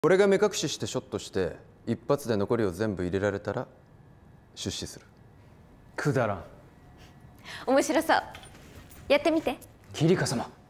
俺が目隠ししてショットして一発で残りを全部入れられたら出資する。 くだらん。 面白そう。やってみて。 キリカ様。